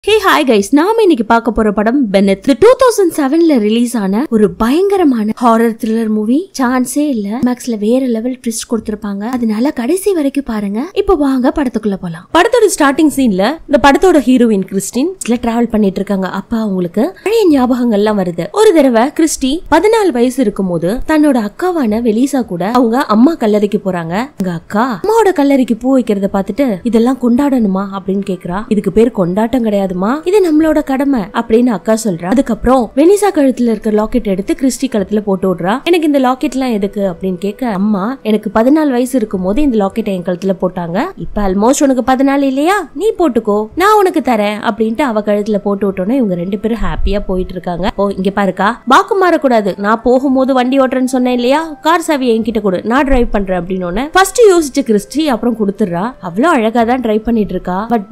Hey hi guys, நாம இன்னைக்கு பார்க்க போற படம் பெனெத். 2007ல ரிலீஸ் ஆன ஒரு பயங்கரமான ஹாரர் த்ரில்லர் மூவி. சான்ஸே இல்ல. மேக்ஸ்ல வேற லெவல் ட்விஸ்ட் கொடுத்திருப்பாங்க. அதனால கடைசி வரைக்கும் பாருங்க. இப்போ வாங்க படத்துக்குள்ள போலாம். படத்தோட ஸ்டார்டிங் சீன்ல இந்த படத்தோட ஹீரோயின் கிறிஸ்டின் டிராவல் பண்ணிட்டு இருக்காங்க. அப்ப அவங்களுக்கு பழைய ஞாபகங்கள் எல்லாம் வருது. ஒரு தடவை கிறிஸ்டி 14 வயசு இருக்கும்போது தன்னோட அக்காவான வெலிசா கூட அவங்க அம்மா கல்லறைக்கு போறாங்க. அங்க அக்கா அம்மாவோட கல்லறைக்கு பூ வைக்கிறத பார்த்துட்டு இதெல்லாம் கொண்டாடணுமா அப்படின்னு கேக்குறா. இதுக்கு பேர் கொண்டாட்டம் கிடையாது, இது நம்மளோட கடமை அப்படின்னு அக்கா சொல்றா. அதுக்கப்புறம் வெனிசா கழுத்துல இருக்க லாக்கெட் எடுத்து கிறிஸ்டி கழுத்துல போட்டு விடுறா. எனக்கு இந்த லாக்கெட் எல்லாம் எதுக்கு அப்படின்னு கேட்க, அம்மா எனக்கு 14 வயசு இருக்கும் போது இந்த லாக்கெட் என் கழுத்துல போட்டாங்க. இப்ப ஆல்மோஸ்ட் உனக்கு 14 இல்லையா, நீ போட்டுக்கோ, நான் உனக்கு தரேன் அப்படின்ட்டு அவ கழுத்துல போட்டு விட்டோன்னு இவங்க ரெண்டு பேரும் ஹாப்பியா போயிட்டு இருக்காங்க. ஓ இங்க பாருக்கா, வாக்கு மாறக்கூடாது, நான் போகும்போது வண்டி ஓட்டுறேன்னு சொன்னேன் இல்லையா, கார் சாவியை என்கிட்ட கொடு, நான் டிரைவ் பண்றேன் அப்படின்னு ஃபர்ஸ்ட் யோசிச்சு கிறிஸ்டி அப்புறம் கொடுத்துடுறா. அவ்வளவு அழகா தான் டிரைவ் பண்ணிட்டு இருக்கா. பட்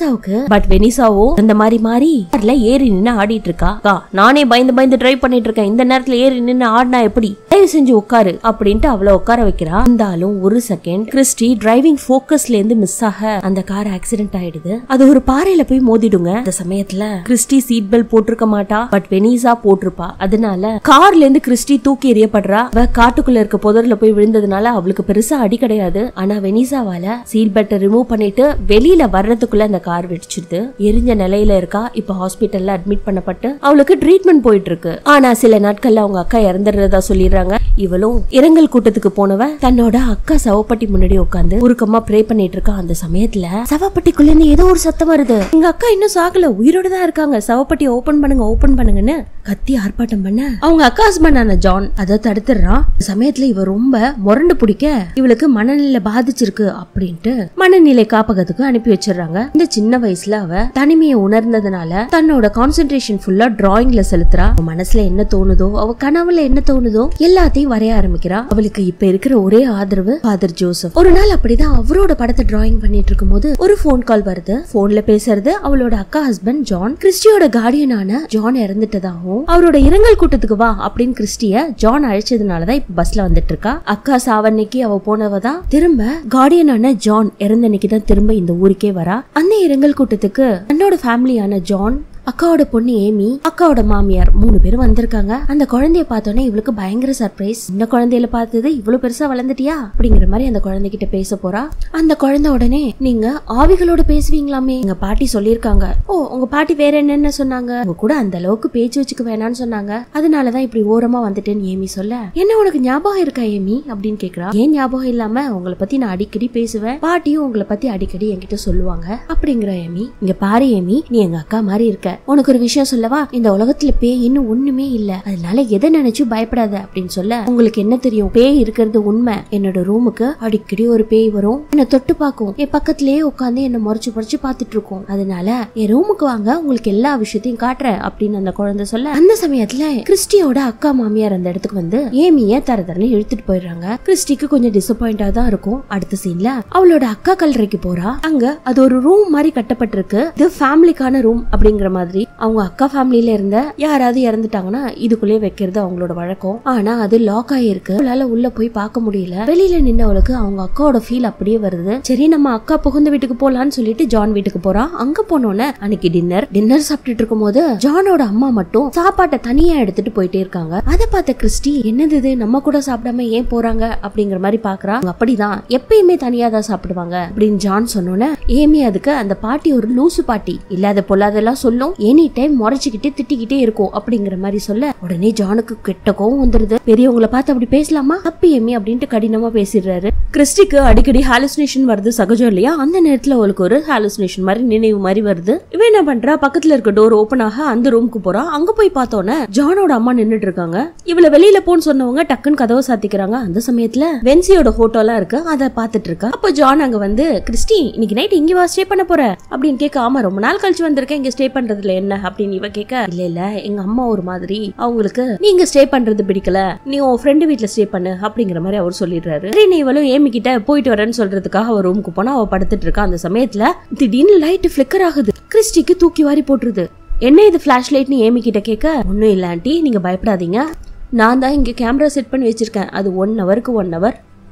வெனிசாவும் அந்த மாதிரி கார்ல ஏறி நின்னு ஆடிட்டு இருக்கா. நானே பயந்து டிரைவ் பண்ணிட்டு இருக்கேன், இந்த நேரத்துல ஏறி நின்னு ஆடினா எப்படி, தயவு செஞ்சு உட்காரு அப்படின்ட்டு அவளை உட்கார வைக்கிறா. இருந்தாலும் ஒரு செகண்ட் கிறிஸ்டி டிரைவிங் போக்கஸ்ல இருந்து மிஸ் ஆக அந்த கார் ஆக்சிடென்ட் ஆயிடுது. அது ஒரு பாறையில போய் மோதிடுங்க. அந்த சமயத்துல கிறிஸ்டி சீட் பெல்ட் போட்டிருக்க மாட்டா, பட் வெனிசா போட்டிருப்பா. அதனால கார்ல இருந்து கிறிஸ்டி தூக்கி எறியப்படுறா. அவ காட்டுக்குள்ள இருக்க புதர்ல போய் விழுந்ததுனால அவளுக்கு பெருசா அடி கிடையாது. ஆனா வெனிசாவால சீட் பெல்ட் ரிமூவ் பண்ணிட்டு வெளியில வர்றதுக்குள்ள அந்த கார் வெடிச்சிருது. எரிஞ்ச நிலையில இருக்கா. இப்ப ஹாஸ்பிட்டல்ல அட்மிட் பண்ணப்பட்டு அவளுக்கு ட்ரீட்மெண்ட் போயிட்டு இருக்கு. ஆனா சில நாட்கள்ல அவங்க அக்கா இறந்துறதா சொல்லிடுறாங்க. இவளும் இரங்கல் கூட்டத்துக்கு போனவ தன்னோட அக்கா சவப்பட்டி முன்னாடி உட்காந்து உருக்கமா ப்ரே பண்ணிட்டு இருக்கா. அந்த சமயத்துல சவப்பட்டிக்குள்ள இருந்து ஏதோ ஒரு சத்தம் வருது. எங்க அக்கா இன்னும் சாகல, உயிரோட தான் இருக்காங்க, சவப்பட்டி ஓபன் பண்ணுங்கன்னு கத்தி ஆர்ப்பாட்டம் பண்ண அவங்க அக்கா ஹஸ்பண்டான ஜான் அதை தடுத்துறான். சமயத்துல இவ ரொம்ப முரண்டு பிடிக்க இவளுக்கு மனநிலை பாதிச்சிருக்கு அப்படின்ட்டு மனநிலை காப்பகத்துக்கு அனுப்பி வச்சிடறாங்க. இந்த சின்ன வயசுல அவ தனிமையை உணர்ந்ததுனால தன்னோட கான்சென்ட்ரேஷன் ஃபுல்லா டிராயிங்ல செலுத்துறா. மனசுல என்ன தோணுதோ, அவ கனவுல என்ன தோணுதோ எல்லாத்தையும் வரைய ஆரம்பிக்கிறா. அவளுக்கு இப்ப இருக்கிற ஒரே ஆதரவு ஃபாதர் ஜோசப். ஒரு நாள் அப்படிதான் அவரோட படத்தை டிராயிங் பண்ணிட்டு இருக்கும் போது ஒரு போன் கால் வருது. போன்ல பேசுறது அவளோட அக்கா ஹஸ்பண்ட் ஜான். கிறிஸ்டியோட கார்டியனான ஜான் இறந்துட்டதாகவும் அவரோட இரங்கல் கூட்டத்துக்கு வா அப்படின்னு கிறிஸ்டிய ஜான் அழைச்சதுனாலதான் இப்ப பஸ்ல வந்துட்டு இருக்கா. அக்கா சாவன்னைக்கு அவ போனவதான் திரும்ப கார்டியனான ஜான் இறந்த அன்னைக்கு தான் திரும்ப இந்த ஊருக்கே வரா. அந்த இரங்கல் கூட்டத்துக்கு தன்னோட ஃபேமிலியான ஜான், அக்காவோட பொண்ணு ஏமி, அக்காவோட மாமியார் 3 பேரும் வந்திருக்காங்க. அந்த குழந்தைய பார்த்தோன்னே இவளுக்கு பயங்கர சர்ப்ரைஸ். இந்த குழந்தையில பார்த்தது இவ்வளவு பெருசா வளர்ந்துட்டியா அப்படிங்கிற மாதிரி அந்த குழந்தைகிட்ட பேச போறா. அந்த குழந்தை உடனே, நீங்க ஆவிகளோட பேசுவீங்களாமே, எங்க பாட்டி சொல்லிருக்காங்க. ஓ உங்க பாட்டி வேற என்னென்ன சொன்னாங்க, உங்க கூட அந்த அளவுக்கு பேச்சு வச்சுக்க வேணாம்னு சொன்னாங்க, அதனாலதான் இப்படி ஓரமா வந்துட்டேன்னு ஏமி சொல்ல, என்ன உனக்கு ஞாபகம் இருக்கா ஏமி அப்படின்னு கேக்குறா. ஏன் ஞாபகம் இல்லாம, உங்களை பத்தி நான் அடிக்கடி பேசுவேன், பாட்டியும் உங்களை பத்தி அடிக்கடி என்கிட்ட சொல்லுவாங்க அப்படிங்கிற ஏமி. இங்க பாரு ஏமி, நீ எங்க அக்கா மாதிரி இருக்க, உனக்கு ஒரு விஷயம் சொல்லவா, இந்த உலகத்துல பேய் இன்னும் ஒண்ணுமே இல்ல, அதனால எதை நினைச்சு பயப்படாத அப்படின்னு சொல்ல, உங்களுக்கு என்ன தெரியும், பேய் இருக்கிறது உண்மை. என்னோட ரூமுக்கு அடிக்கடி ஒரு பேய் வரும், என்ன தொட்டு பாக்கும், என் பக்கத்திலேயே உட்காந்து என்ன முறைச்சு பாத்துட்டு இருக்கும், அதனால என் ரூமுக்கு வாங்க, உங்களுக்கு எல்லா விஷயத்தையும் காட்டுறேன் அப்படின்னு அந்த குழந்தை சொல்ல, அந்த சமயத்துல கிறிஸ்டியோட அக்கா மாமியார் அந்த இடத்துக்கு வந்து ஏமிய தரதரன்னு இழுத்துட்டு போயிடுறாங்க. கிறிஸ்டிக்கு கொஞ்சம் டிசப்பாயிண்டா தான் இருக்கும். அடுத்த சீன்ல அவளோட அக்கா கல்லறைக்கு போறா. அங்க அது ஒரு ரூம் மாதிரி கட்டப்பட்டிருக்கு. இது ஃபேமிலிக்கான ரூம் அப்படிங்கிற மாதிரி. அவங்க அக்கா ஃபேமிலில இருந்த யாராவது இறந்துட்டாங்கன்னா இதுக்குள்ளே வைக்கிறது அவங்களோட வழக்கம். ஆனா அது லாக் ஆயிருக்கு. அவளால உள்ள போய் பார்க்க முடியல. வெளியில நின்னவளுக்கு அவங்க அக்காவோட ஃபீல் அப்படியே வருது. சரி நம்ம அக்கா புகுந்த வீட்டுக்கு போலான்னு சொல்லிட்டு ஜான் வீட்டுக்கு போறா. அங்க போனோன்னு அன்னைக்கு டின்னர் சாப்பிட்டுட்டு இருக்கும் போது ஜானோட அம்மா மட்டும் சாப்பாட்டை தனியா எடுத்துட்டு போயிட்டே இருக்காங்க. அதை பார்த்த கிறிஸ்டி, என்னது இது, நம்ம கூட சாப்பிடாம ஏன் போறாங்க அப்படிங்கிற மாதிரி பாக்குறா. அப்படிதான் எப்பயுமே தனியா தான் சாப்பிடுவாங்க அப்படின்னு ஜான் சொன்னோன்னு ஏமி அதுக்கு, அந்த பாட்டி ஒரு லூசு பாட்டி, இல்லாத பொல்லாதெல்லாம் சொல்லும், எனி டைம் முறைச்சுக்கிட்டே திட்டிக்கிட்டே இருக்கும் அப்படிங்கிற மாதிரி சொல்ல, உடனே ஜானுக்கு கெட்ட கோவம் வந்துருது. பெரியவங்களை பார்த்து அப்படி பேசலாமா, அப்பி ஏமி அப்படின்ட்டு கடினமா பேசிடுறாரு. கிறிஸ்டிக்கு அடிக்கடி ஹாலுசினேஷன் வருது, சகஜம் இல்லையா. அந்த நேரத்துல அவளுக்கு ஒரு ஹாலுசினேஷன் மாதிரி நினைவு மாதிரி வருது. இவன் என்ன பண்றா, பக்கத்துல இருக்க டோர் ஓபன் ஆக அந்த ரூமுக்கு போறா. அங்க போய் பார்த்தோன்னே ஜானோட அம்மா நின்னுட்டு இருக்காங்க. இவள வெளியில போன்னு சொன்னவங்க டக்குன்னு கதவை சாத்திக்கிறாங்க. அந்த சமயத்துல வென்சியோட போட்டோ எல்லாம் இருக்கு, அதை பாத்துட்டு இருக்கா. அப்ப ஜான் அங்க வந்து, கிறிஸ்டி இன்னைக்கு நைட் இங்க வா, ஸ்டே பண்ண போற அப்படின்னு கேட்க, ஆமா ரொம்ப நாள் கழிச்சு வந்திருக்கேன், இங்க ஸ்டே பண்றதுல என்ன அப்படின்னு இவ கேட்க, இல்ல எங்க அம்மா ஒரு மாதிரி, அவங்களுக்கு நீங்க ஸ்டே பண்றது பிடிக்கல, நீ உன் ஃப்ரெண்டு வீட்டுல ஸ்டே பண்ணு அப்படிங்கிற மாதிரி அவர் சொல்லிடுறாரு. நீ இவளும் ஏமி கிட்ட போயிட்டு வரேன்னு சொல்றதுக்காக அவ ரூமுக்கு போனா அவ படுத்துட்டு இருக்கா. அந்த சமயத்துல திடீர்னு லைட் ஃபிளிக்கர் ஆகுது. கிறிஸ்டிக்கு தூக்கி வாரி போட்டுருது. என்ன இது பிளாஷ் லைட்னு ஏமி கிட்ட கேட்க, ஒன்னும் இல்ல ஆண்டி, நீங்க பயப்படாதீங்க, நான் தான் இங்க கேமரா செட் பண்ணி வச்சிருக்கேன், அது 1 ஹவருக்கு 1 ஹவர்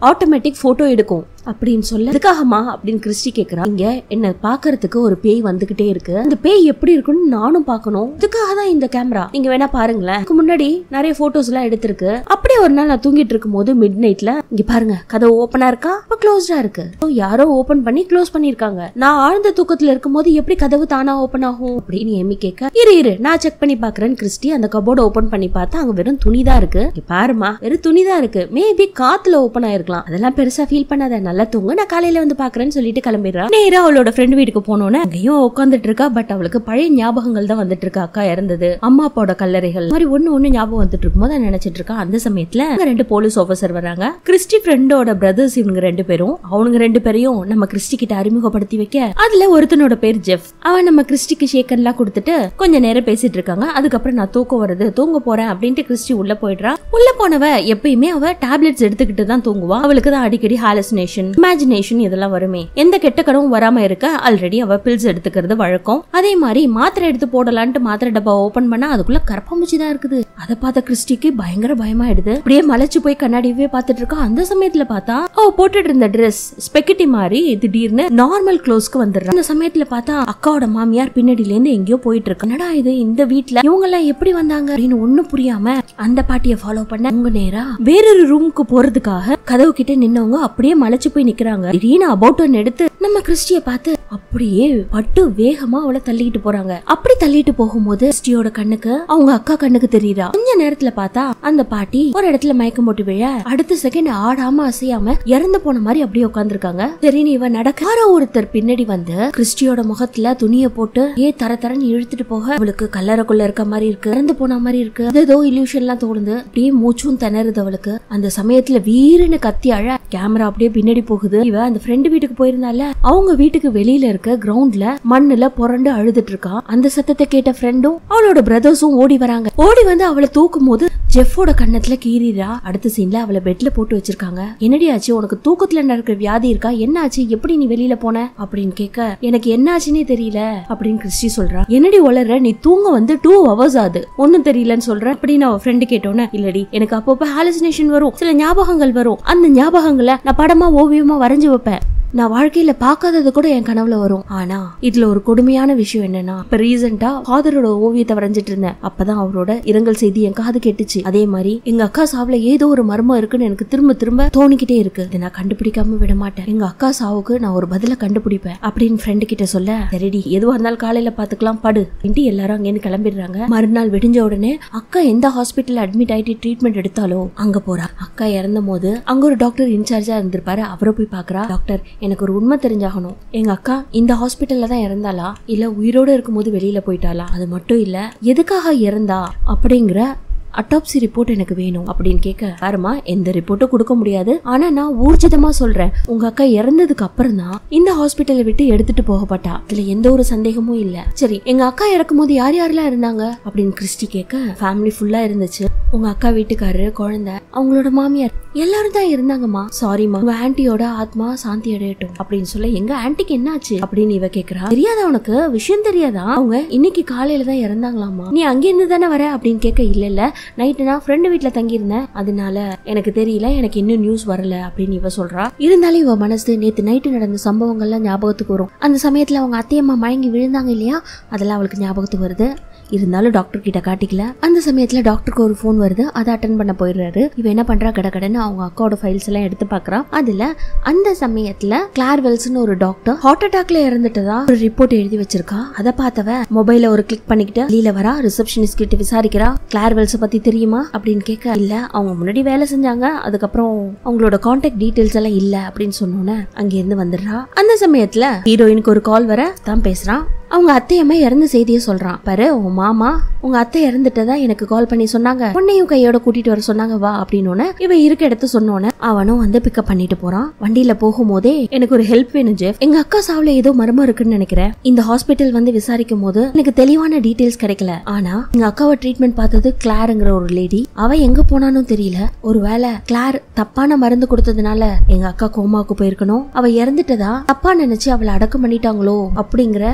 ஆட்டோமேட்டிக் போட்டோ எடுக்கும் அப்படின்னு சொல்ல அதுக்காகமா அப்படின்னு கிறிஸ்டி கேக்குறா. இங்க என்ன பாக்குறதுக்கு ஒரு பேய் வந்துகிட்டே இருக்கு, அந்த பேய் எப்படி இருக்குன்னு நானும் பாக்கணும், இதுக்காக தான் இந்த கேமரா, நீங்க வேணா பாருங்களேன். முன்னாடி நிறைய போட்டோஸ் எல்லாம் எடுத்திருக்கு. அப்படியே ஒரு நாள் நான் தூங்கிட்டு இருக்கும் போது மிட் நைட்ல இங்க பாருங்க கதவு ஓபனா இருக்கா, இப்ப க்ளோஸ்டா இருக்கு, யாரோ ஓபன் பண்ணி க்ளோஸ் பண்ணிருக்காங்க, நான் ஆழ்ந்த தூக்கத்துல இருக்கும் போது எப்படி கதவு தானா ஓபன் ஆகும் அப்படின்னு எம்மி கேட்க, இரு நான் செக் பண்ணி பாக்குறேன்னு கிறிஸ்டி அந்த கபோர்டு ஓபன் பண்ணி பார்த்தா அங்க வெறும் துணிதான் இருக்கு. பாருமா வெறும் துணிதான் இருக்கு, மேபி காத்துல ஓபன் ஆயிருக்கலாம், அதெல்லாம் பெருசா ஃபீல் பண்ணாத, நல்லா தூங்க, நான் காலையில வந்து பாக்குறேன்னு சொல்லிட்டு கிளம்பிடுறா. நேரா அவளோட ஃப்ரெண்ட் வீட்டுக்கு போனோன்னு அங்கேயும் உட்காந்துட்டு இருக்கா. பட் அவளுக்கு பழைய ஞாபகங்கள் தான் வந்துட்டு இருக்கா. அக்கா இறந்தது, அம்மா அப்பாவோட கல்லறைகள் மாதிரி ஒண்ணு ஞாபகம் வந்துட்டு இருக்கும் போது நினைச்சிட்டு இருக்கா. அந்த சமயத்துல ரெண்டு போலீஸ் ஆபீசர் வராங்க. கிறிஸ்டி ஃப்ரெண்டோட பிரதர்ஸ் இவங்க ரெண்டு பேரும். அவனுங்க ரெண்டு பேரையும் நம்ம கிறிஸ்டி கிட்ட அறிமுகப்படுத்தி வைக்க, அதுல ஒருத்தனோட பேர் ஜெஃப். அவன் நம்ம கிறிஸ்டிக்கு ஷேக்கன் எல்லாம் கொடுத்துட்டு கொஞ்ச நேரம் பேசிட்டு இருக்காங்க. அதுக்கப்புறம் நான் தூக்கம் வருது தூங்க போறேன் அப்படின்ட்டு கிறிஸ்டி உள்ள போயிடுறா. உள்ள போனவ எப்பயுமே அவ டேப்லெட்ஸ் எடுத்துக்கிட்டு தான் தூங்குவா. அவளுக்கு தான் அடிக்கடி ஹாலுசினேஷன் இமேஜினேஷன் இதெல்லாம் வருமே, எந்த கெட்ட கனவும் வராம இருக்க ஆல்ரெடி அவ பில்ஸ் எடுத்துக்கிறது வழக்கம். அதே மாதிரி மாத்திரை எடுத்து போடலான்ட்டு மாத்திரை டப்பா ஓபன் பண்ணா அதுக்குள்ள கரப்பாம்பூச்சி தான் இருக்குது. அதை பார்த்த கிறிஸ்டிக்கு பயங்கர பயமாயிடுது. அப்படியே மலைச்சு போய் கண்ணாடியவே பாத்துட்டு இருக்கா. அந்த சமயத்துல பார்த்தா அவ போட்டுட்டு இருந்த ட்ரெஸ் ஸ்பெகட்டி மாதிரி திடீர்னு நார்மல் க்ளோஸ்க்கு வந்துடுறா. அந்த சமயத்துல பார்த்தா அக்காவோட மாமியார் பின்னாடில இருந்து எங்கேயோ போயிட்டு இருக்கு. என்னடா இது, இந்த வீட்டுல இவங்க எல்லாம் எப்படி வந்தாங்க அப்படின்னு ஒண்ணு புரியாம அந்த பாட்டிய ஃபாலோ பண்ண உங்க நேரா வேறொரு ரூமுக்கு போறதுக்காக கதவு கிட்ட நின்னவங்க அப்படியே மலைச்சு போய் நிக்கிறாங்க. திடீர்னு அபவுட் ஒன் எடுத்து நம்ம கிறிஸ்டிய பார்த்து அப்படியே பட்டு வேகமா அவளை தள்ளிட்டு போறாங்க. அப்படி தள்ளிட்டு போகும்போது கிறிஸ்டியோட கண்ணுக்கு அவங்க அக்கா கண்ணுக்கு தெரியுறா. கொஞ்ச நேரத்துல பார்த்தா அந்த பாட்டி ஒரு இடத்துல மயக்கம் போட்டு விழ அடுத்த செகண்ட் ஆடாம அசையாம இறந்து போன மாதிரி அப்படியே உட்கார்ந்துருக்காங்க. சரின்னு இவன் நடக்க ஒருத்தர் பின்னாடி வந்து கிறிஸ்டியோட முகத்துல துணியை போட்டு தர தரன்னு இழுத்துட்டு போக அவளுக்கு கல்லறைக்குள்ள இருக்க மாதிரி இருக்கு, இறந்து போன மாதிரி இருக்கு, ஏதோ இல்யூஷன் எல்லாம் தோணுது. அப்படியே மூச்சும் திணறுது அவளுக்கு. அந்த சமயத்துல வீருன்னு கத்தி அழ கேமரா அப்படியே பின்னாடி போகுது. இவ அந்த ஃப்ரெண்டு வீட்டுக்கு போயிருந்தால அவங்க வீட்டுக்கு வெளியில இருக்க கிரவுண்ட்ல மண்ணுல புரண்டு அழுதுட்டு இருக்கா. அந்த சத்தத்தை கேட்ட ஃப்ரெண்டும் அவளோட பிரதர்ஸும் ஓடி வராங்க. ஓடி வந்து அவளை தூக்கும் போது ஜெஃபோட கண்ணத்துல கீறிரா. அடுத்த சீன்ல அவளை பெட்ல போட்டு வச்சிருக்காங்க. என்னடி ஆச்சு, உனக்கு தூக்கத்துல நடக்கிற வியாதி இருக்கா, என்ன ஆச்சு, எப்படி நீ வெளியில போன அப்படின்னு கேட்க, எனக்கு என்ன ஆச்சுன்னே தெரியல அப்படின்னு கிறிஸ்டி சொல்றா. என்னடி உளற, நீ தூங்க வந்து 2 hours ஆகுது, ஒன்னும் தெரியலன்னு சொல்ற அப்படின்னு அவ ஃப்ரெண்டு கேட்டோன்னு, இல்லடி எனக்கு அப்பப்ப ஹாலுசினேஷன் வரும், சில ஞாபகங்கள் வரும், அந்த ஞாபகங்களை நான் படமா ஓவியமா வரைஞ்சு வைப்பேன், நான் வாழ்க்கையில பாக்காதது கூட என் கனவுல வரும். ஆனா இதுல ஒரு கொடுமையான விஷயம் என்னன்னா, இப்ப ரீசெண்டா ஃபாதரோட ஓவியத்தை வரைஞ்சிட்டு இருந்தேன். அப்பதான் அவரோட இரங்கல் செய்தி என் காது கேட்டுச்சு. அதே மாதிரி எங்க அக்கா சாவுல ஏதோ ஒரு மர்மம் இருக்குன்னு எனக்கு திரும்ப திரும்ப தோணிக்கிட்டே இருக்கு. இதை நான் கண்டுபிடிக்காம விட மாட்டேன். எங்க அக்கா சாவுக்கு நான் ஒரு பதில கண்டுபிடிப்பேன் அப்படின்னு ஃப்ரெண்டு கிட்ட சொல்ல, சரிடி எதுவா இருந்தாலும் காலையில பாத்துக்கலாம் படு அப்படின்ட்டு எல்லாரும் அங்கேன்னு கிளம்பிடுறாங்க. மறுநாள் விடிஞ்ச உடனே அக்கா எந்த ஹாஸ்பிட்டல் அட்மிட் ஆயிட்டு ட்ரீட்மெண்ட் எடுத்தாலோ அங்க போறா. அக்கா இறந்த போது அங்க ஒரு டாக்டர் இன்சார்ஜா இருந்திருப்பாரு. அவரை போய் பாக்குறா. டாக்டர் எனக்கு ஒரு உண்மை தெரிஞ்சாகணும், எங்க அக்கா இந்த ஹாஸ்பிட்டல்ல தான் இறந்தாளா இல்ல உயிரோட இருக்கும்போது வெளியில போயிட்டாளா, அது மட்டும் இல்ல எதுக்காக இறந்தா அப்படிங்கிற அட்டாப்சி ரிப்போர்ட் எனக்கு வேணும் அப்படின்னு கேட்க, பாருமா எந்த ரிப்போர்ட்டும் கொடுக்க முடியாது, ஆனா நான் ஊர்ஜிதமா சொல்றேன், உங்க அக்கா இறந்ததுக்கு அப்புறம் தான் இந்த ஹாஸ்பிட்டலை விட்டு எடுத்துட்டு போகப்பட்டா, இதுல எந்த ஒரு சந்தேகமும் இல்ல. சரி எங்க அக்கா இறக்கும் போது யார் யாரெல்லாம் இருந்தாங்க அப்படின்னு கிறிஸ்டி கேட்க, ஃபேமிலி ஃபுல்லா இருந்துச்சு, உங்க அக்கா வீட்டுக்காரரு, குழந்தை, அவங்களோட மாமியார் எல்லாரும் தான் இருந்தாங்கம்மா. சாரிமா, உங்க ஆன்ட்டியோட ஆத்மா சாந்தி அடையட்டும் அப்படின்னு சொல்ல, எங்க ஆன்ட்டிக்கு என்ன ஆச்சு அப்படின்னு இவ கேக்குறா. தெரியாதா உனக்கு, விஷயம் தெரியாதா, அவங்க இன்னைக்கு காலையில தான் இறந்தாங்களாமா, நீ அங்க இருந்து தானே வர அப்படின்னு கேட்க, இல்ல இல்ல நைட்டு நான் ஃப்ரெண்டு வீட்டுல தங்கி இருந்தேன், அதனால எனக்கு தெரியல, எனக்கு இன்னும் நியூஸ் வரல அப்படின்னு இவ சொல்றா. இருந்தாலும் இவ மனசு நேத்து நைட்டு நடந்த சம்பவங்கள்லாம் ஞாபகத்துக்கு வரும். அந்த சமயத்துல அவங்க அத்தையம்மா மயங்கி விழுந்தாங்க இல்லையா, அதெல்லாம் அவளுக்கு ஞாபகத்துக்கு வருது. இருந்தாலும் டாக்டர் கிட்ட காட்டிக்கல. அந்த சமயத்துல டாக்டருக்கு ஒரு போன் வருது, அதை அட்டன் பண்ண போயிடுறாரு. இவ என்ன பண்றா, கடகடன்னு அவங்க அக்காவோட ஃபைல்ஸ் எல்லாம் எடுத்து பாக்குறா. அதுல அந்த சமயத்துல கிளார்வெல்ஸ்னு ஒரு டாக்டர் ஹார்ட் அட்டாக்ல இறந்துட்டதா ஒரு ரிப்போர்ட் எழுதி வச்சிருக்கா. அதை பார்த்தவ மொபைல ஒரு கிளிக் பண்ணிக்கிட்டு வெளியில வரா. ரிசப்ஷனிஸ்ட் கிட்ட விசாரிக்கிறா, கிளார்வெல்ஸ் பத்தி தெரியுமா அப்படின்னு கேட்க, இல்ல அவங்க முன்னாடி வேலை செஞ்சாங்க, அதுக்கப்புறம் அவங்களோட கான்டாக்ட் டீடைல்ஸ் எல்லாம் இல்ல அப்படின்னு சொன்னோன்னு அங்க இருந்து வந்துடுறா. அந்த சமயத்துல ஹீரோயினுக்கு ஒரு கால் வர தான் பேசுறான். அவங்க அத்தையம்மா இறந்த செய்தியை சொல்றான். பாரு உங்க மாமா உங்க அத்தை இறந்துட்டதா எனக்கு கால் பண்ணி சொன்னாங்க, உன்னையும் கையோட கூட்டிட்டு வர சொன்னாங்க வா அப்படின்னு இவ இருக்க இடத்து சொன்னோன்னு அவனும் வந்து பிக்கப் பண்ணிட்டு போறான். வண்டியில போகும்போதே, எனக்கு ஒரு ஹெல்ப் வேணும் ஜெஃப், எங்க அக்கா சாவுல ஏதோ மர்மம் இருக்குன்னு நினைக்கிறேன், இந்த ஹாஸ்பிட்டல் வந்து விசாரிக்கும் போது எனக்கு தெளிவான டீடைல்ஸ் கிடைக்கல, ஆனா எங்க அக்காவை ட்ரீட்மெண்ட் பார்த்தது கிளார்ங்கிற ஒரு லேடி, அவ எங்க போனான்னு தெரியல, ஒருவேளை கிளார் தப்பான மருந்து கொடுத்ததுனால எங்க அக்கா கோமாவுக்கு போயிருக்கணும், அவ இறந்துட்டதா தப்பா நினைச்சு அவளை அடக்கம் பண்ணிட்டாங்களோ அப்படிங்கிற ஒரு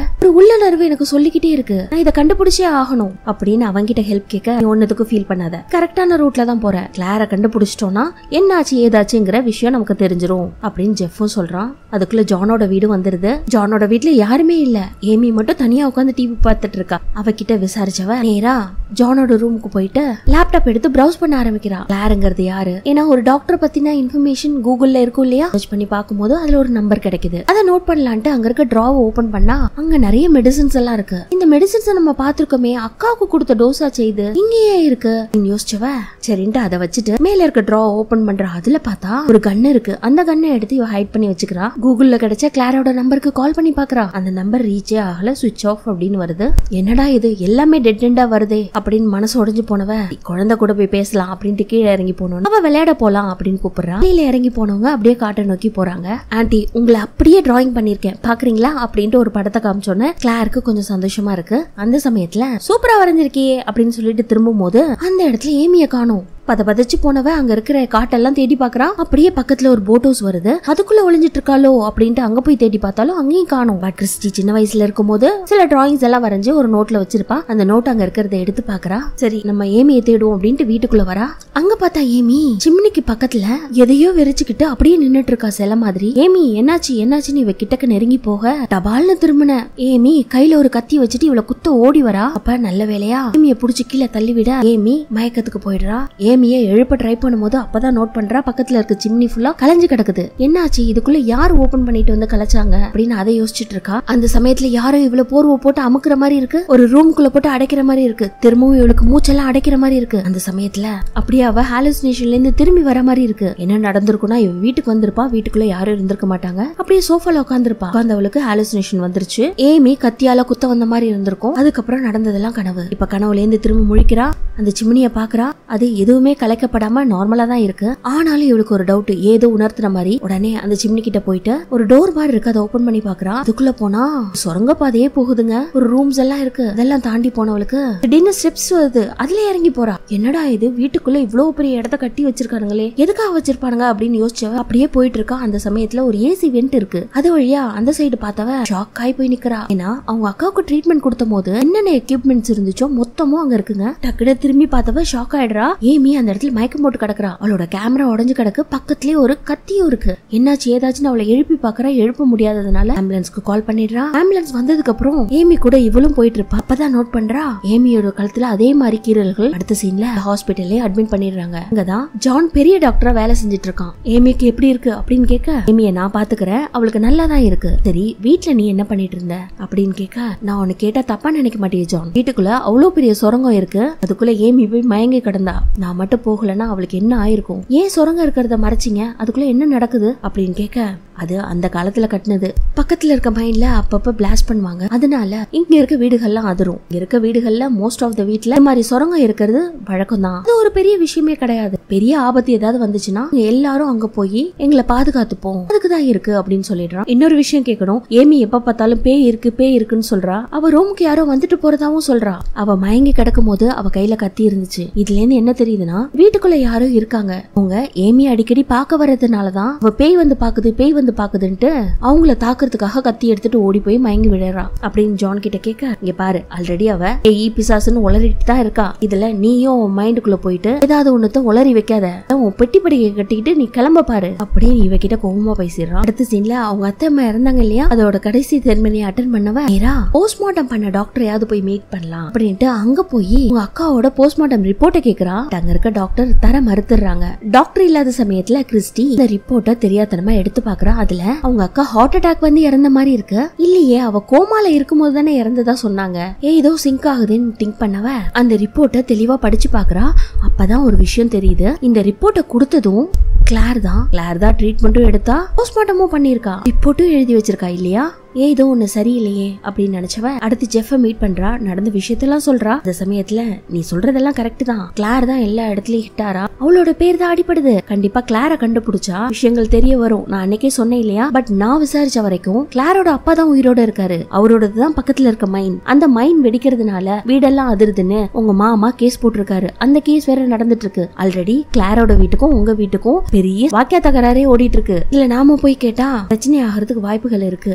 உள்ள நர்வு எனக்கு சொல்லிக்கிட்டே இருக்கு, நான் இதை கண்டுபிடிச்சே ஆகணும் அப்படின்னு அவங்கிட்ட ஹெல்ப் கேட்க, நீ ஒன்னதுக்கு ஃபீல் பண்ணாத, கரெக்டான ரூட்ல தான் போற, கிளார கண்டுபிடிச்சிட்டோம்னா என்னாச்சு ஏதாச்சுங்கிற விஷயம் நமக்கு தெரிஞ்சிரும் அப்படின்னு ஜெஃப்பும் சொல்றான். அதுக்குள்ள ஜானோட வீடு வந்துருது. ஜானோட வீட்டுல யாருமே இல்ல, ஏமி மட்டும் தனியா உட்காந்து டிவி பார்த்துட்டு இருக்கா. அவகிட்ட விசாரிச்சவ நேரா ஜானோட ரூமுக்கு போயிட்டு லேப்டாப் எடுத்து பிரவுஸ் பண்ண ஆரம்பிக்கிறா. கிளாருங்கிறது யாரு, ஏன்னா ஒரு டாக்டர் பத்தின இன்ஃபர்மேஷன் கூகுள்ல இருக்கும் இல்லையா, சர்ச் பண்ணி பார்க்கும்போது அதுல ஒரு நம்பர் கிடைக்குது. அதை நோட் பண்ணலான்ட்டு அங்க இருக்க டிராவை ஓபன் பண்ணா அங்க நிறைய மெடிசின்ஸ் எல்லாம் இருக்கு. இந்த மெடிசின்ஸ் நம்ம பாத்துருக்கோமே, அக்காவுக்கு கொடுத்த டோஸா செய்து இங்கேயே இருக்கு யோசிச்சவ. சரின்ட்டு அதை வச்சுட்டு மேல இருக்க டிரா ஓபன் பண்றா. அதுல பார்த்தா ஒரு கன் இருக்கு. அந்த கன்னை எடுத்து இவ ஹைட் பண்ணி வச்சுக்கிறா. கூகுள்ல கிடைச்ச கிளாரோட நம்பருக்கு கால் பண்ணி பாக்குறா. அந்த நம்பர் ரீச்சே ஆகல, சுவிட்ச் ஆஃப் அப்படின்னு வருது. என்னடா இது எல்லாமே டெட் எண்டா வருதே அப்படின்னு மனசு உடைஞ்சு போனவ, குழந்தை கூட போய் பேசலாம் அப்படின்ட்டு கீழே இறங்கி போனோம். அவ விளையாட போலாம் அப்படின்னு கூப்பிடுறா. கீழே இறங்கி போனவங்க அப்படியே காட்டை நோக்கி போறாங்க. ஆன்ட்டி உங்களை அப்படியே டிராயிங் பண்ணிருக்கேன் பாக்குறீங்களா அப்படின்ட்டு ஒரு படத்தை காமிச்சோன்னு கிளாருக்கு கொஞ்சம் சந்தோஷமா இருக்கு. அந்த சமயத்துல சூப்பரா வரைஞ்சிருக்கியே அப்படின்னு சொல்லிட்டு திரும்பும் போது அந்த இடத்துல ஏமிய காணோம். பதச்சு போனவ அங்க இருக்கிற காட்டெல்லாம் தேடி பாக்குறா. அப்படியே பக்கத்துல ஒரு போட் ஹவுஸ் வருது, அதுக்குள்ள ஒளிஞ்சிட்டு இருக்காளோ அப்படின்ட்டு அங்க போய் தேடி பார்த்தாலும் அங்கேயும் காணோம். பட் கிறிஸ்டி சின்ன வயசுல இருக்கும் போது சில டிராயிங்ஸ் எல்லாம் வரைஞ்சு ஒரு நோட்ல வச்சிருப்பா. அந்த நோட் அங்க இருக்கிறத எடுத்து பாக்குறா. சரி நம்ம ஏமியை தேடுவோம் அப்படின்ட்டு வீட்டுக்குள்ள வரா. அங்க பார்த்தா ஏமி சிம்னிக்கு பக்கத்துல எதையோ வெறிச்சுக்கிட்டு அப்படியே நின்னுட்டு இருக்கா சில மாதிரி. ஏமி என்னாச்சு என்னாச்சுன்னு இவ கிட்டக்க நெருங்கி போக டபால்னு திரும்பின ஏமி கையில ஒரு கத்தி வச்சுட்டு இவளை குத்த ஓடி வரா. அப்ப நல்ல வேலையா ஏமிய புடிச்சு கீழே தள்ளி விட ஏமி மயக்கத்துக்கு போயிடுறா. ஏமியை எழுப்ப ட்ரை பண்ணும்போது அப்பதான் நோட் பண்றா பக்கத்துல இருக்க சிம்னி ஃபுல்லா கலைஞ்சு கிடக்குது. என்னாச்சு இதுக்குள்ள யாரு ஓபன் பண்ணிட்டு வந்து கலைச்சாங்க அப்படின்னு அதை யோசிச்சுட்டு இருக்கா. அந்த சமயத்துல யாரும் இவ்வளவு போர்வை போட்டு அமுக்குற மாதிரி இருக்கு, ஒரு ரூம்குள்ள போட்டு அடைக்கிற மாதிரி இருக்கு, திரும்பவும் இவளுக்கு மூச்செல்லாம் அடைக்கிற மாதிரி இருக்கு. அந்த சமயத்துல அப்படியே அவ ஹாலுசினேஷன்ல இருந்து திரும்பி வர மாதிரி இருக்கு. என்ன நடந்திருக்குன்னா இவ வீட்டுக்கு வந்திருப்பா, வீட்டுக்குள்ள யாரும் இருந்திருக்க மாட்டாங்க, அப்படியே சோஃபால உட்காந்துருப்பா. உட்கார்ந்தவளுக்கு ஹாலுசினேஷன் வந்துருச்சு. ஏமி கத்தியால குத்த வந்த மாதிரி இருந்திருக்கும். அதுக்கப்புறம் நடந்ததெல்லாம் கனவு. இப்ப கனவுல இருந்து திரும்ப முழிக்கிறா. அந்த சிம்னிய பாக்குறா. அது எதுவுமே கலைக்கப்படாம நார்மலா தான் இருக்கு. ஆனாலும் இவளுக்கு ஒரு டவுட், ஏதோ உணர்த்துற மாதிரி. உடனே அந்த சிம்னி கிட்ட போயிட்டு ஒரு டோர் மாதிரி இருக்கு, அதை ஓபன் பண்ணி பாக்குறா. அதுக்குள்ள போனா சுரங்க பாதையே போகுதுங்க. ஒரு ரூம்ஸ் எல்லாம் இருக்கு. அதெல்லாம் தாண்டி போனவளுக்கு திடீர்னு ஸ்டெப்ஸ் வருது. அதுல இறங்கி போறா. என்னடா இது வீட்டுக்குள்ள இவ்வளவு பெரிய இடத்த கட்டி வச்சிருக்கானுங்களே, எதுக்காக வச்சிருப்பானுங்க அப்படின்னு யோசிச்சவ அப்படியே போயிட்டு இருக்கா. அந்த சமயத்துல ஒரு ஏசி வெண்ட் இருக்கு. அது வழியா அந்த சைடு பார்த்தவ ஷாக் ஆகி போய் நிக்கிறா. ஏன்னா அவங்க அக்காவுக்கு ட்ரீட்மெண்ட் கொடுத்த போது என்னென்ன எக்யூப்மெண்ட்ஸ் இருந்துச்சோ மொத்தமும் அங்க இருக்குங்க. டக்குனு திரும்பி பார்த்தவ ஷாக் ஆயிடுறா. ஏமி அந்த இடத்துல மயக்கம் போட்டு கிடக்குறா. அவளோட கேமரா உடஞ்சு கிடக்கு. பக்கத்துலயே ஒரு கத்தியும் இருக்கு. என்னாச்சு ஏதாச்சுன்னு அவளை எழுப்பி பாக்குறா. எழுப்ப முடியாததுனால ஆம்புலன்ஸ்க்கு கால் பண்ணிடுறா. ஆம்புலன்ஸ் வந்ததுக்கு அப்புறம் ஏமி கூட இவளும் போயிட்டு இருப்பா. அப்பதான் நோட் பண்றா ஏமியோட கழுத்துல அதே மாதிரி கீறல்கள். அடுத்த சீன்ல ஹாஸ்பிட்டல்லே அட்மிட் பண்ணிடுறாங்க. அங்கதான் ஜான் பெரிய டாக்டரா வேலை செஞ்சுட்டு இருக்கான். ஏமிக்கு எப்படி இருக்கு அப்படின்னு கேட்க, ஏமியை நான் பாத்துக்கிறேன், அவளுக்கு நல்லா தான் இருக்கு. சரி வீட்டுல நீ என்ன பண்ணிட்டு இருந்த அப்படின்னு கேட்க, நான் உனக்கு கேட்டா தப்பா நினைக்க மாட்டேன் ஜான், வீட்டுக்குள்ள அவ்வளவு பெரிய சுரங்கம் இருக்கு, அதுக்குள்ள ஏமி போய் மயங்கி கிடந்தா, நான் மட்டும் போகலன்னா அவளுக்கு என்ன ஆயிருக்கும், ஏன் சுரங்கம் இருக்கிறத மறைச்சிங்க, அதுக்குள்ள என்ன நடக்குது அப்படின்னு கேட்க, அது அந்த காலத்துல கட்டினது, பக்கத்துல இருக்க மைன்ல அப்பப்ப பிளாஸ்ட் பண்ணுவாங்க, அதனால இங்க இருக்க வீடுகள்லாம் அதிரும். இங்க இருக்க வீடுகள்ல மோஸ்ட் ஆஃப் த வீட்ல இந்த மாதிரி சுரங்கம் இருக்கிறது வழக்கம் தான். அது ஒரு பெரிய விஷயமே கிடையாது. பெரிய ஆபத்து ஏதாவது வந்துச்சுன்னா எல்லாரும் அங்க போய் எங்களை பாதுகாத்துப்போம், அதுக்குதான் இருக்கு அப்படின்னு சொல்லிடுறான். இன்னொரு விஷயம் கேட்கணும், ஏமி எப்ப பார்த்தாலும் பேய் இருக்கு பேய் இருக்குன்னு சொல்றா. அவ ரூமுக்கு யாரோ வந்துட்டு போறதாவும் சொல்றா. அவ மயங்கி கிடக்கும் போது அவ கையில கத்தி இருந்துச்சு. இதுல இருந்து என்ன தெரியுதுன்னா வீட்டுக்குள்ள யாரோ இருக்காங்க. அவங்க ஏமி அடிக்கடி பாக்க வர்றதுனாலதான் அவ பேய் வந்து பாக்குது பேய் வந்து பாக்குதுன்ட்டு அவங்கள தாக்குறதுக்காக கத்தி எடுத்துட்டு ஓடி போய் மயங்கி விடுறா அப்படின்னு ஜான் கிட்ட கேட்க, இங்க பாரு ஆல்ரெடி அவ பேய் பிசாசுன்னு உளறிட்டு தான் இருக்கா, இதுல நீயும் மைண்டுக்குள்ள போயிட்டு ஏதாவது ஒண்ணுத்த உளறி வைக்காத, உன் பெட்டி படிக்க கட்டிக்கிட்டு நீ கிளம்ப பாரு அப்படின்னு இவகிட்ட கோபமா பேசிடுறான். அடுத்த சீன்ல அவங்க அத்தை அம்மா இறந்தாங்க இல்லையா, அதோட கடைசி செரிமனியை அட்டெண்ட் பண்ணவ நேரா போஸ்ட்மார்ட்டம் பண்ண டாக்டரையாவது போய் மீட் பண்ணலாம் அப்படின்ட்டு அங்க போய் உங்க அக்காவோட போஸ்ட்மார்ட்டம் ரிப்போர்ட்டை கேக்குறா. அங்க இருக்க டாக்டர் தர மறுத்துறாங்க. டாக்டர் இல்லாத சமயத்துல கிறிஸ்டி இந்த ரிப்போர்ட்டை தெரியாதனமா எடுத்து பாக்குறா. அதுல அவங்க அக்கா ஹார்ட் அட்டாக் வந்து இறந்த மாதிரி இருக்கு. இல்லையே அவ கோமால இருக்கும்போது தானே இறந்ததா சொன்னாங்க, ஏதோ சிங்க் ஆகுதுன்னு திங்க் பண்ணவ அந்த ரிப்போர்ட்டை தெளிவா படிச்சு பாக்குறா. அப்பதான் ஒரு விஷயம் தெரியுது, இந்த ரிப்போர்ட்டை கொடுத்ததும் கிளார் தான் ட்ரீட்மெண்ட்டும் எடுத்தா போஸ்ட்மார்ட்டமும் பண்ணிருக்கா, ரிப்போர்ட்டும் எழுதி வச்சிருக்கா இல்லையா. ஏதோ ஒண்ணு சரியில்லையே அப்படின்னு நினைச்சவ அடுத்து ஜெஃப மீட் பண்றா. நடந்த விஷயத்தெல்லாம் சொல்றா. அந்த சமயத்துல நீ சொல்றதெல்லாம் கரெக்ட் தான், கிளார் தான் எல்லா இடத்துலயும் ஹிட்டாரா, அவளோட பேர் தான் அடிப்படுது, கண்டிப்பா கிளார கண்டுபிடிச்சா விஷயங்கள் தெரிய வரும். நான் அன்னைக்கே சொன்னேன் இல்லையா, பட் நான் விசாரிச்ச வரைக்கும் கிளாரோட அப்பா தான் உயிரோட இருக்காரு, அவரோடதுதான் பக்கத்துல இருக்க மைன், அந்த மைன் வெடிக்கிறதுனால வீடெல்லாம் அதிருதுன்னு உங்க மாமா கேஸ் போட்டிருக்காரு. அந்த கேஸ் வேற நடந்துட்டு இருக்கு. ஆல்ரெடி கிளாரோட வீட்டுக்கும் உங்க வீட்டுக்கும் பெரிய வாக்கிய தகராறே ஓடிட்டு இருக்கு. இல்ல நாம போய் கேட்டா பிரச்சனை ஆகிறதுக்கு வாய்ப்புகள் இருக்கு அப்படின்னு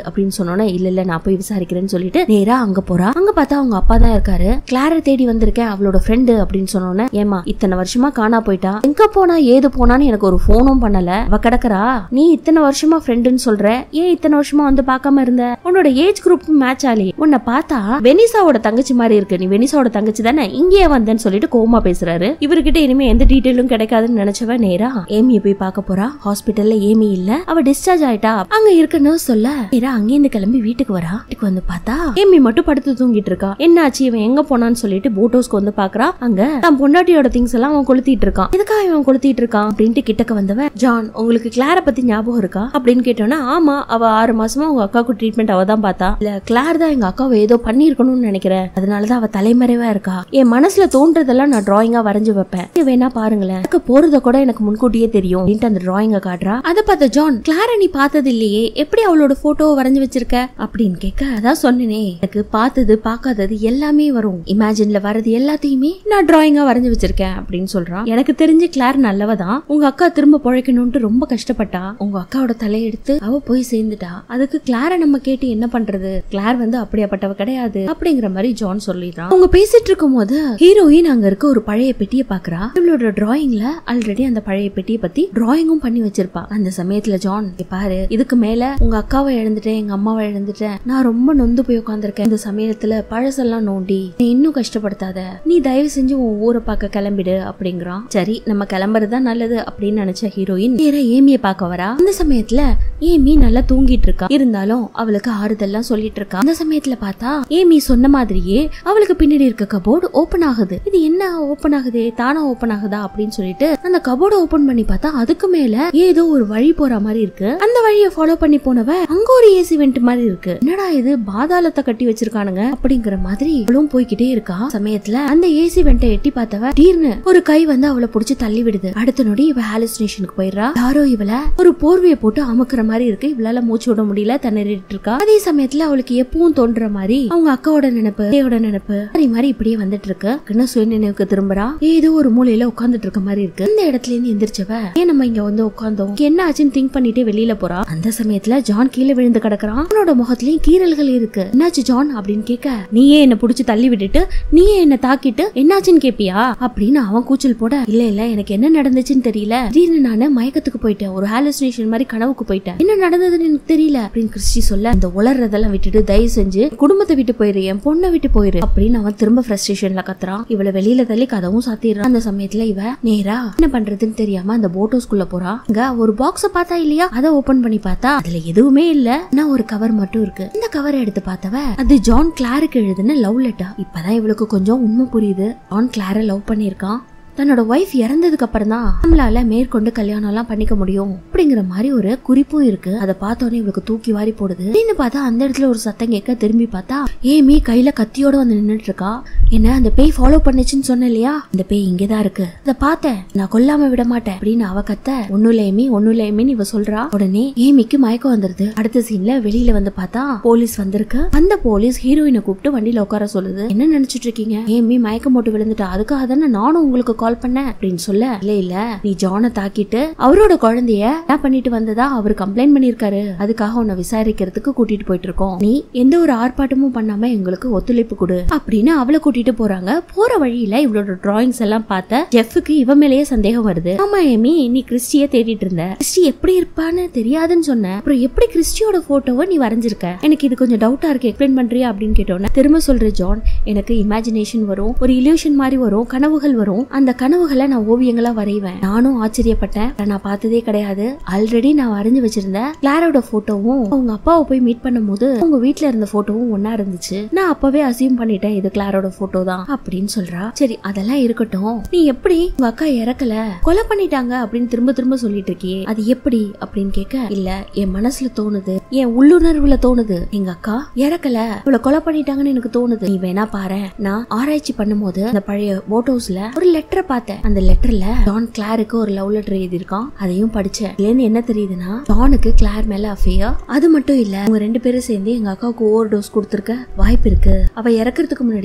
சொன்னோன்னே இல்ல நான் போய் விசாரிக்கிறேன்னு சொல்லிட்டு நேரா அங்க போறா. அங்க பார்த்தா அவங்க அப்பா தான் இருக்காரு. கிளார தேடி வந்திருக்கேன், அவளோட ஃப்ரெண்டு அப்படின்னு சொன்னோன்னே, ஏமா இத்தனை வருஷமா காணா போயிட்டா, எங்க போனா ஏது போனான்னு எனக்கு ஒரு போனும் பண்ணல, அவ கிடக்குறா, நீ இத்தனை வருஷமா ஃப்ரெண்டுன்னு சொல்ற, ஏன் இத்தனை வருஷமா வந்து பார்க்காம இருந்த, உன்னோட ஏஜ் குரூப் மேட்ச் ஆலி, உன்னை பார்த்தா வெனிசாவோட தங்கச்சி மாதிரி இருக்கு, நீ வெனிசாவோட தங்கச்சி தானே, இங்கேயே வந்தேன்னு சொல்லிட்டு கோமா பேசுறாரு. இவர்கிட்ட இனிமே எந்த டீடைலும் கிடைக்காதுன்னு நினைச்சவ நேரா ஏமியை போய் பார்க்க போறா. ஹாஸ்பிட்டல்ல ஏமி இல்ல, அவ டிஸ்சார்ஜ் ஆயிட்டா. அங்க இருக்க நர்ஸ் சொல்ல நேரா அங்கேருந்து கிளம்பி வீட்டுக்கு வரா. வீட்டுக்கு வந்து பார்த்தா ஏமி மட்டும் படுத்து தூங்கிட்டு இருக்கா. என்னாச்சு, இவன் எங்க போனான்னு சொல்லிட்டு போட் ஹவுஸ்க்கு வந்து பாக்குறா. அங்க தன் பொண்டாட்டியோட திங்ஸ் எல்லாம் அவன் கொளுத்திட்டு இருக்கான். எதுக்காக இவன் கொளுத்திட்டு இருக்கான் அப்படின்ட்டு கிட்டக்க வந்தவன், ஜான் உங்களுக்கு கிளார பத்தி ஞாபகம் இருக்கா அப்படின்னு கேட்டோன்னா, ஆமா அவ 6 மாசமா உங்க அக்காவுக்கு ட்ரீட்மெண்ட் அவ தான் பார்த்தா, இல்ல கிளார் தான் எங்க அக்காவை ஏதோ பண்ணிருக்கணும்னு நினைக்கிறேன், அதனாலதான் அவ தலைமறைவா இருக்கா, என் மனசுல தோன்றதெல்லாம் நான் டிராயிங்கா வரைஞ்சு வைப்பேன், வேணா பாருங்களேன், எனக்கு போறத கூட எனக்கு முன்கூட்டியே தெரியும் அப்படின்ட்டு அந்த டிராயிங்க காட்டுறா. அதை பார்த்த ஜான், கிளார நீ பார்த்தது இல்லையே, எப்படி அவளோட போட்டோவை வரைஞ்சு வச்சிருக்க அப்படின்னு கேட்க, அதான் சொன்னேனே எனக்கு பார்த்தது பார்க்காதது எல்லாமே வரும், இமேஜின்ல வரது எல்லாத்தையுமே நான் டிராயிங்கா வரைஞ்சு வச்சிருக்கேன் அப்படின்னு சொல்றான். எனக்கு தெரிஞ்சு கிளார் நல்லவதான், உங்க அக்கா திரும்ப பொழைக்கணும்னு ரொம்ப கஷ்டப்பட்டா, உங்க அக்காவோட தலையெடுத்து அவ போய் சேர்ந்துட்டா, அதுக்கு கிளார நம்ம கேட்டு என்ன பண்றது, கிளார் வந்து அப்படியாப்பட்டவ கிடையாது அப்படிங்கிற மாதிரி ஜான் சொல்லிடுறான். அவங்க பேசிட்டு இருக்கும் போது ஹீரோயின் அங்க இருக்க ஒரு பழைய பெட்டியை பாக்குறா. இவளோட டிராயிங்ல ஆல்ரெடி அந்த பழைய பெட்டியை பத்தி டிராயிங்கும் பண்ணி வச்சிருப்பா. அந்த சமயத்துல ஜான், பாரு இதுக்கு மேல உங்க அக்காவை இழந்துட்டேன், எங்க அம்மாவை இழந்துட்டேன், நான் ரொம்ப நொந்து போய் உட்காந்துருக்கேன், இந்த சமயத்துல பழசெல்லாம் நோண்டி நீ இன்னும் கஷ்டப்படுத்தாத, நீ தயவு செஞ்சு உன் ஊரை பார்க்க கிளம்பிடு அப்படிங்கிறான். சரி நம்ம கிளம்புறதுதான் நல்லது அப்படின்னு நினைச்ச ஹீரோயின் நேரா ஏமியை பார்க்க வரா. அந்த சமயத்துல ஏமி நல்லா தூங்கிட்டு இருக்கா, இருந்தாலும் அவளுக்கு ஆறுதல்லாம் சொல்லிட்டு இருக்கா. அந்த சமயத்துல பார்த்தா ஏமி சொன்ன மாதிரியே அவளுக்கு பின்னாடி இருக்க கபோர்டு ஓபன் ஆகுது. இது என்ன ஓபன் ஆகுதே, தானா ஓபன் ஆகுதா அப்படின்னு சொல்லிட்டு அந்த கபோர்டு ஓபன் பண்ணி பார்த்தா அதுக்கு மேல ஏதோ ஒரு வழி போற மாதிரி இருக்கு. அந்த வழியை ஃபாலோ பண்ணி போனவ அங்க ஒரு ஏசி வெண்ட் மாதிரி இருக்கு, என்னடா இது பாதாளத்தை கட்டி வச்சிருக்கானுங்க அப்படிங்கிற மாதிரி அவளும் போய்கிட்டே இருக்கா. சமயத்துல அந்த ஏசி வெண்ட்டை எட்டி பார்த்தவ திடீர்னு ஒரு கை வந்து அவளை புடிச்சு தள்ளி விடுது. அடுத்த நொடி இவ ஹாலுசினேஷனுக்கு போயிடுறா. யாரோ இவள ஒரு போர்வையை போட்டு அமுக்குற மாதிரி இருக்கு, இவளால மூச்சு விட முடியல, திணறிட்டு இருக்கா. அதே சமயத்துல அவளுக்கு எப்பவும் தோன்ற மாதிரி அவங்க அக்காவோட நினைப்பு, நினைப்பு மாதிரி இப்படியே வந்துட்டு இருக்கு. சுய நினைவுக்கு திரும்புறா. ஏதோ ஒரு மூலையில உட்கார்ந்துட்டு இருக்க மாதிரி இருக்கு. இந்த இடத்துல இருந்து எந்திரிச்சவ ஏன் நம்ம இங்க வந்து உட்கார்ந்தோம், என்ன ஆச்சுன்னு திங்க் பண்ணிட்டு வெளியில போறா. அந்த சமயத்துல ஜான் கீழே விழுந்து கிடக்குறான். அவனோட முகத்திலயும் கீறல்கள் இருக்கு. என்னாச்சு ஜான் அப்படின்னு கேட்க, நீயே என்ன புடிச்சு தள்ளி விட்டுட்டு நீயே என்ன தாக்கிட்டு என்னாச்சுன்னு கேப்பியா அப்படின்னு அவன் கூச்சல் போட, இல்ல எனக்கு என்ன நடந்துச்சுன்னு தெரியல, திடீர்னு நானு மயக்கத்துக்கு போயிட்டேன், ஒரு ஹாலுசினேஷன் மாதிரி கனவுக்கு போயிட்டேன், என்ன நடந்ததுன்னு எனக்கு தெரியல அப்படின்னு கிறிஸ்டி சொல்ல, இந்த உளறதெல்லாம் விட்டுட்டு தயவு செஞ்சு குடும்பத்தை விட்டு போயிரு, என் பொண்ணை விட்டு போயிரு அப்படின்னு அவன் திரும்ப ஃப்ரஸ்ட்ரேஷன்ல கத்துறான். இவளை வெளியில தள்ளி கதவும் சாத்திடுறான். அந்த சமயத்துல இவ நேரா என்ன பண்றதுன்னு தெரியாம அந்த போட் ஹவுஸ்குள்ள போறா. அங்க ஒரு பாக்ஸ பார்த்தா இல்லையா, அதை ஓபன் பண்ணி பார்த்தா அதுல எதுவுமே இல்ல, ஆனா ஒரு கவர் மட்டும் இருக்கு. இந்த கவரை எடுத்து பார்த்தவ அது ஜான் கிளாருக்கு எழுதுன லவ் லெட்டர். இப்பதான் இவளுக்கு கொஞ்சம் உண்மை புரியுது. ஜான் கிளார லவ் பண்ணிருக்கான். தன்னோட ஒய்ஃப் இறந்ததுக்கு அப்புறம் தான் நம்மளால மேற்கொண்டு கல்யாணம் எல்லாம் பண்ணிக்க முடியும் அப்படிங்கிற மாதிரி ஒரு குறிப்பும் இருக்கு. அதை பார்த்தோன்னே இவளுக்கு தூக்கி வாரி போடுது. பார்த்தா அந்த இடத்துல ஒரு சத்தம் கேட்க திரும்பி பார்த்தா ஏமி கையில கத்தியோட வந்து நின்னுட்டு இருக்கா. என்ன அந்த பேய் ஃபாலோ பண்ணுச்சுன்னு சொன்ன இல்லையா, அந்த பேய் இங்கதான் இருக்கு, இத பார்த்தேன், நான் கொல்லாம விட மாட்டேன் அப்படின்னு அவ கத்த, ஒண்ணுல ஏமின்னு இவ சொல்றா. உடனே ஏமிக்கு மயக்கம் வந்துருது. அடுத்த சீன்ல வெளியில வந்து பார்த்தா போலீஸ் வந்திருக்கு. அந்த போலீஸ் ஹீரோயினை கூப்பிட்டு வண்டியில உட்கார சொல்லுது. என்ன நினைச்சிட்டு இருக்கீங்க, ஏமி மயக்கம் போட்டு விழுந்துட்டா, அதுக்காக தானே நானும் உங்களுக்கு கால் பண்ண அப்படின்னு சொல்ல, இல்ல நீ ஜானை தாக்கிட்டு அவரோட குழந்தைய என்ன பண்ணிட்டு வந்ததா அவர் கம்ப்ளைண்ட் பண்ணிருக்காரு, அதுக்காக உன்னை விசாரிக்கிறதுக்கு கூட்டிட்டு போயிட்டு இருக்கோம், நீ எந்த ஒரு ஆர்ப்பாட்டமும் பண்ணாம எங்களுக்கு ஒத்துழைப்பு கொடு அப்படின்னு அவளை கூட்டிட்டு போறாங்க. போற வழியில இவளோட டிராயிங்ஸ் எல்லாம் பார்த்த ஜெஃப்க்கு இவ மேலேயே சந்தேகம் வருது. ஆமா ஏமி, நீ கிறிஸ்டிய தேடிட்டு இருந்த, கிறிஸ்டி எப்படி இருப்பான்னு தெரியாதுன்னு சொன்ன, அப்புறம் எப்படி கிறிஸ்டியோட போட்டோவை நீ வரைஞ்சிருக்க, எனக்கு இது கொஞ்சம் டவுட்டா இருக்கு, எக்ஸ்பிளைன் பண்றியா அப்படின்னு கேட்டோன்னா, திரும்ப சொல்ற ஜான், எனக்கு இமேஜினேஷன் வரும், ஒரு இல்யூஷன் மாதிரி வரும், கனவுகள் வரும், அந்த கனவுகளை நான் ஓவியங்களா வரைவேன். நானும் ஆச்சரியப்பட்டேன், நான் பார்த்ததே கிடையாது, ஆல்ரெடி நான் வரைஞ்சு வச்சிருந்தேன் கிளாரோட போட்டோவும் அவங்க அப்பாவை போய் மீட் பண்ணும் போது உங்க வீட்டுல இருந்த போட்டோவும் ஒன்னா இருந்துச்சு, நான் அப்பவே அசியூம் பண்ணிட்டேன் இது கிளாரோட போட்டோ தான் அப்படின்னு சொல்றா. சரி அதெல்லாம் இருக்கட்டும், நீ எப்படி உங்க அக்கா இறக்கல, கொலை பண்ணிட்டாங்க அப்படின்னு திரும்ப திரும்ப சொல்லிட்டு இருக்கியே, அது எப்படி அப்படின்னு கேட்க, இல்ல என் மனசுல தோணுது, என் உள்ளுணர்வுல தோணுது, எங்க அக்கா இறக்கல, அவளை கொலை பண்ணிட்டாங்கன்னு எனக்கு தோணுது, நீ வேணா பாரு, நான் ஆராய்ச்சி பண்ணும் போது அந்த பழைய போட் ஹவுஸ்ல ஒரு லெட்டரை பார்த்தேன், அந்த லெட்டர்ல ஜான் கிளாருக்கு ஒரு லவ் லெட்டர் எழுதியிருக்கான், அதையும் படிச்சேன். இதுல என்ன தெரியுதுன்னா ஜானுக்கு கிளார் மேல அஃபேர், அது மட்டும் இல்ல அவங்க 2 பேரும் சேர்ந்து எங்க அக்காவுக்கு ஓவர் டோஸ் கொடுத்திருக்க வாய்ப்பு இருக்கு, அவ இறக்கிறதுக்கு முன்னாடியே கோமா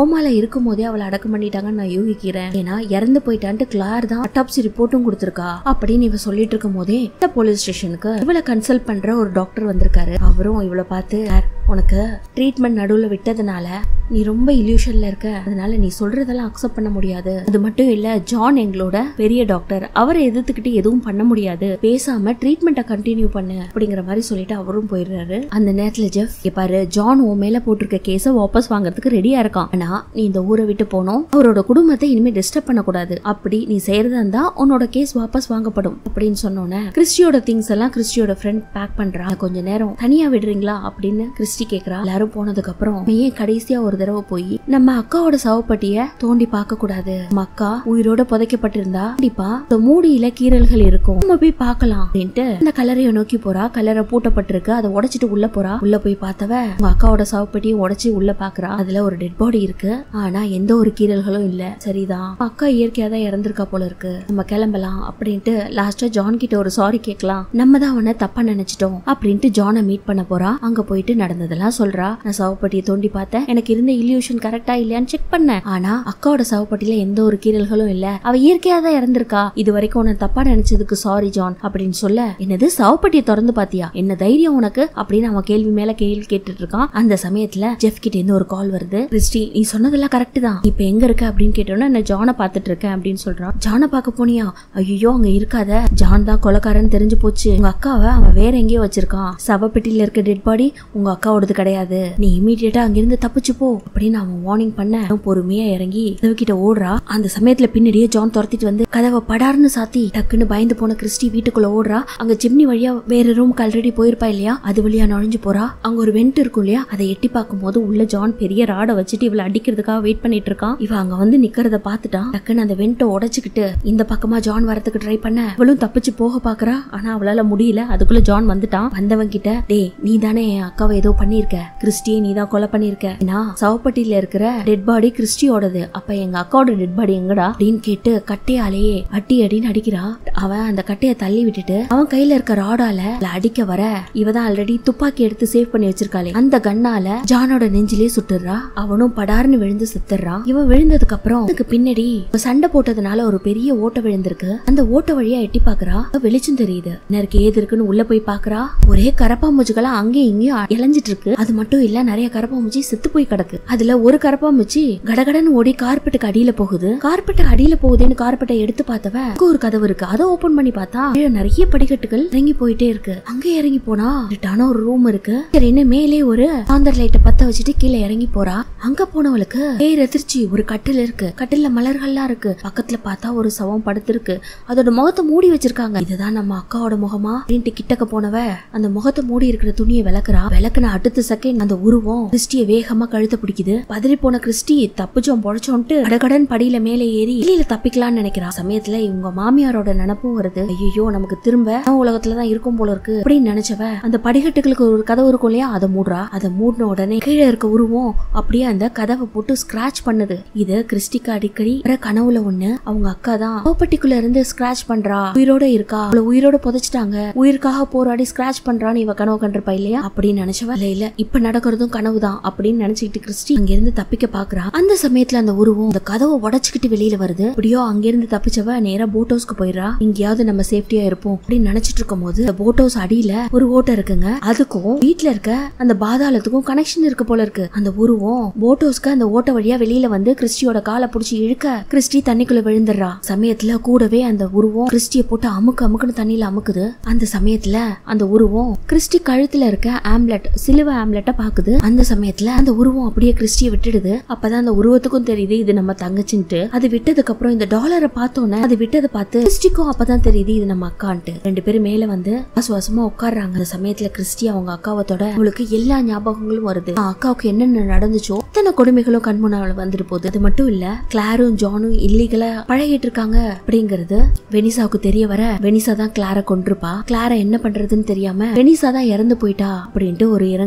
கோமால இருக்கும் போதே அவளை அடக்கம் பண்ணிட்டாங்கன்னு நான் யூகிக்கிறேன். ஏன்னா இறந்து போயிட்டான்ட்டு கிளார் தான் அட்டாப்சி ரிப்போர்ட்டும் கொடுத்திருக்கா அப்படின்னு இவ சொல்லிட்டு இருக்கும் போதே இந்த போலீஸ் ஸ்டேஷனுக்கு இவளை கன்சல்ட் பண்ற ஒரு டாக்டர் வந்திருக்காரு. அவரும் இவளை பார்த்து, உனக்கு ட்ரீட்மெண்ட் நடுவுல விட்டதுனால நீ ரொம்ப இல்யூஷன்ல இருக்க, அதனால நீ சொல்றதெல்லாம் அக்செப்ட் பண்ண முடியாது. அது மட்டும் இல்ல, ஜான் எங்களோட பெரிய டாக்டர், அவரை எதிர்த்துக்கிட்டு எதுவும் பண்ண முடியாது, பேசாம ட்ரீட்மெண்ட்டை கண்டினியூ பண்ணு அப்படிங்கிற மாதிரி சொல்லிட்டு அவரும் போயிடுறாரு. அந்த நேரத்துல ஜெஃப், பாரு ஜான் உன் மேல போட்டிருக்க கேஸ வாபஸ் வாங்குறதுக்கு ரெடியா இருக்கான், ஆனா நீ இந்த ஊரை விட்டு போனோம், அவரோட குடும்பத்தை இனிமே டிஸ்டர்ப் பண்ண கூடாது, அப்படி நீ செய்யறதா இருந்தா உன்னோட கேஸ் வாபஸ் வாங்கப்படும் அப்படின்னு சொன்னோன்னே கிறிஸ்டியோட திங்ஸ் எல்லாம் கிறிஸ்டியோட ஃப்ரெண்ட் பேக் பண்றா. கொஞ்ச நேரம் தனியா விடுறீங்களா அப்படின்னு கிறிஸ்டி கேக்குறா. எல்லாரும் போனதுக்கு அப்புறம் ஏன் கடைசியா ஒரு தடவை போய் நம்ம அக்காவோட சவப்பட்டிய தோண்டி பார்க்க கூடாது, நம்ம அக்கா உயிரோட புதைக்கப்பட்டிருந்தா கண்டிப்பா மூடியில கீறல்கள் இருக்கும், நம்ம போய் பார்க்கலாம் அப்படின்ட்டு அந்த கல்லறையை நோக்கி போறா. கல்லறை பூட்டப்பட்டிருக்கு, அதை உடைச்சிட்டு உள்ள போறா. உள்ள போய் பார்த்தவ உங்க அக்காவோட சவப்பட்டியை உடைச்சு உள்ள பாக்குறா. அதுல ஒரு டெட் பாடி இருக்கு, ஆனா எந்த ஒரு கீறல்களும் இல்ல. சரிதான், அக்கா இயற்கையா தான் இறந்திருக்கா போல இருக்கு, நம்ம கிளம்பலாம் அப்படின்ட்டு லாஸ்டா ஜான் கிட்ட ஒரு சாரி கேட்கலாம், நம்ம தான் அவனை தப்பா நினைச்சிட்டோம் அப்படின்ட்டு ஜானை மீட் பண்ண போறா. அங்க போயிட்டு நடந்ததெல்லாம் சொல்றா. நான் சவப்பட்டியை தோண்டி பார்த்தேன், எனக்கு இருந்த இல்யூஷன் கரெக்டா இல்லையான்னு செக் பண்ணேன், ஆனா அக்காவோட சவப்பட்டியில எந்த ஒரு கீறல்களும் இல்ல, அவ இயற்கையா தான் இறந்திருக்கா, இது வரைக்கும் உன்னை தப்பா நினைச்சதுக்கு சாரி ஜான் அப்படின்னு சொல்ல, என்னது சவப்பட்டியை திறந்து பாத்தியா, என்ன தைரியம் உனக்கு அப்படின்னு அவன் கேள்வி மேல கேள்வி கேட்டுட்டு இருக்கான். அந்த சமயத்துல ஜெஃப் கிட்ட இருந்து ஒரு கால் வருது. கிறிஸ்டி, நீ சொன்னதெல்லாம் கரெக்ட் தான், இப்ப எங்க இருக்க அப்படின்னு கேட்டோன்னா நான் ஜானை பாத்துட்டு இருக்கேன் அப்படின்னு சொல்றான். ஜானை பாக்க போனியா? ஐயோ அங்க இருக்காத, ஜான் தான் கொலைக்காரன்னு தெரிஞ்சு போச்சு, உங்க அக்காவை அவன் வேற எங்கேயோ வச்சிருக்கான், சவப்பெட்டியில இருக்க டெட் பாடி உங்க அக்காவோடது கிடையாது, நீ இமீடியட்டா அங்கிருந்து தப்பிச்சு போ அப்படின்னு அவன் வார்னிங் பண்ண பொறுமையா இறங்கி கிட்ட ஓடுறா. அந்த சமயத்துல பின்னாடியே ஜான் துரத்திட்டு வந்து கதவை படார்னு சாத்தி டக்குன்னு பயந்து போன கிறிஸ்டி வீட்டுக்குள்ள ஓடுறா. அங்க ஜிம்னி வழியா வேற ரூமுக்கு ஆல்ரெடி போயிருப்பா இல்லையா, அது வழியா நுழைஞ்சு போறா. அங்க ஒரு வெண்ட் இருக்கும் இல்லையா, அதை எட்டி பார்க்கும் போது உள்ள ஜான் பெரிய ராடை வச்சுட்டு இவளை அடிக்கிறதுக்காக வெயிட் பண்ணிட்டு இருக்கான். இவ அங்க வந்து நிக்கிறத பாத்துட்டான். டக்குன்னு அந்த வெண்ட்டை உடைச்சுக்கிட்டு இந்த பக்கமா ஜான் வரதுக்கு ட்ரை பண்ண இவளும் தப்பிச்சு போக பாக்குறா. ஆனா அவளால முடியல. அதுக்குள்ள ஜான் வந்துட்டான். வந்தவன் கிட்ட, டே நீ தானே என் அக்காவை ஏதோ பண்ணிருக்க, கிறிஸ்டியை நீ தான் கொலை பண்ணிருக்க, நான் சவப்பட்டியில இருக்கிற டெட் பாடி கிறிஸ்டியோடது, அப்ப எங்க அக்காவோட டெட் பாடி எங்கடா அப்படின்னு கேட்டு கட்டையாலேயே அடி அடின்னு அடிக்கிறா. அவன் அந்த கட்டைய தள்ளி விட்டுட்டு அவன் கையில இருக்க ராடால அடிக்க வர, இவதான் ஆல்ரெடி துப்பாக்கி எடுத்து சேவ் பண்ணி வச்சிருக்காளே அந்த கண்ணால ஜானோட நெஞ்சிலே சுட்டுறா. அவனும் படார்னு விழுந்து செத்துறான். இவன் விழுந்ததுக்கு அப்புறம் அதுக்கு பின்னாடி சண்டை போட்டதுனால ஒரு பெரிய ஓட்டை விழுந்திருக்கு. அந்த ஓட்ட வழியா எட்டி பாக்குறா. வெளிச்சம் தெரியுது. எனக்கு ஏது இருக்குன்னு உள்ள போய் பாக்குறா. ஒரே கரப்பாம்பூச்சிகளா அங்கேயும் இங்கேயும் இளைஞ்சிட்டு இருக்கு. அது மட்டும் இல்ல, நிறைய கரப்பாம்பூச்சி செத்து போய் கிடக்கு. அதுல ஒரு கரப்பாம்பூச்சி கடகடன்னு ஓடி கார்பெட்டுக்கு அடியில போகுது. கார்பெட்டுக்கு அடியில போகுதுன்னு கார்பெட்டை எடுத்து பார்த்தவ ஒரு கதவு இருக்கு. அதை ஓபன் பண்ணி பார்த்தா நிறைய படிக்கட்டுகள் இறங்கி போயிட்டே இருக்கு. அங்க இறங்கி போனா இருட்டான ஒரு ரூம் இருக்கு. சரின்னு மேலே ஒரு சாந்தர் லைட்டை பத்த வச்சுட்டு கீழே இறங்கி போறா. அங்க போனவளுக்கு பேர் எதிர்ச்சி ஒரு கட்டில் இருக்கு. கட்டில மலர்கள்லாம் இருக்கு. பக்கத்துல பார்த்தா ஒரு சவம் படுத்திருக்கு. அதோட முகத்தை மூடி வச்சிருக்காங்க. இதுதான் நம்ம அக்காவோட முகமா அப்படின்ட்டு கிட்டக்க போனவ அந்த முகத்தை மூடி இருக்கிற துணியை விளக்குறா. விளக்குன அடுத்த செகண்ட் அந்த உருவம் கிறிஸ்டிய வேகமா கழுத்த பிடிக்குது. பதறி போன கிறிஸ்டி தப்பிச்சோம் பொழைச்சோன்ட்டு கடகடன் படியில மேலே ஏறி வெளியில தப்பிக்கலாம்னு நினைக்கிறா. சமயத்துல இவங்க மாமியாரோட நினைப்பும் வருது. ஐயோ நமக்கு திரும்ப உலகத்துலதான் இருக்கும் போல இருக்கு அப்படின்னு நினைச்சவ அந்த படிக்கட்டுகளுக்கு ஒரு கதவு இருக்கும் இல்லையா, அதை மூடுறா. அதை மூடின உடனே கீழே இருக்க உருவம் அப்படியே அந்த கதவை போட்டு ஸ்கிராச் பண்ணுது. இது கிறிஸ்டிக்கு அடிக்கடி கனவுல ஒண்ணு அவங்க அக்கா தான் கோப்பட்டிக்குள்ள இருந்து ஸ்கிராச் பண்றா, உயிரோட இருக்கா, அவளை உயிரோட புதைச்சிட்டாங்க, உயிருக்காக போராடி ஸ்கிராச் பண்றான்னு இவ கனவு கண்டிருப்பா இல்லையா அப்படின்னு நினைச்சவ இல்ல இப்ப நடக்கிறதும் கனவுதான் அப்படின்னு நினைச்சுக்கிட்டு கிறிஸ்டி அங்கிருந்து தப்பிக்க பாக்குறா. அந்த சமயத்துல அந்த உருவம் அந்த கதவை உடைச்சுக்கிட்டு வெளியில வருது. அப்படியோ அங்கிருந்து தப்பிச்சவ நேரா போட் ஹவுஸ்க்கு போயிடுறா. இங்கேயாவது நம்ம சேஃப்டியா இருப்போம் அப்படின்னு நினைச்சிட்டு இருக்கும் போது போட் ஹவுஸ் அடியில ஒரு ஓட்டை இருக்குங்க. அதுக்கும் வீட்டுல இருக்க அந்த பாதாளத்துக்கும் கனெக்ஷன் இருக்கு போல இருக்கு. அந்த உருவம் போட் ஹவுஸ்க்கு அந்த ஓட்ட வழியா வெளியில வந்து கிறிஸ்டியோட காலை புடிச்சு இழுக்க கிறிஸ்டி தண்ணிக்குள்ள விழுந்துடுறா. சமயத்துல கூடவே அந்த உருவம் கிறிஸ்டிய போட்டு அமுக்குன்னு தண்ணியில அமுக்குது. அந்த சமயத்துல அந்த உருவம் கிறிஸ்டி கழுத்துல இருக்க ஆம்லெட் சிலுவை ஆம்லெட்ட பாக்குது. அந்த சமயத்துல அந்த உருவம் அப்படியே கிறிஸ்டிய விட்டுடுது. அப்பதான் அந்த உருவத்துக்கும் தெரியுது இது நம்ம தங்கச்சின்ட்டு. அது விட்டதுக்கு அப்புறம் இந்த டாலரை பார்த்தோன்னே அது விட்டதை பார்த்து கிறிஸ்டிக்கும் அப்பதான் தெரியுது இது நம்ம அக்கான்ட்டு. ரெண்டு பேரும் மேல வந்து சுவாசமா உட்கார்றாங்க. அந்த சமயத்துல கிறிஸ்டி அவங்க அக்காவத்தோட அவளுக்கு எல்லா ஞாபகங்களும் வருது. அக்காவுக்கு என்னென்ன நடந்துச்சோ அத்தனை கொடுமைகளும் கண்முன்னால வந்துட்டு போகுது. அது மட்டும் இல்ல, கிளாரும் ஜானும் இல்லீகலா பழகிட்டு இருக்காங்க அப்படிங்கறது வெனிசாவுக்கு தெரிய வர வெனிசா தான் கிளாரை கொண்டிருப்பா. கிளாரை என்ன பண்றதுன்னு தெரியாம வெனிசா தான் இறந்து போயிட்டா அப்படின்ட்டு ஒரு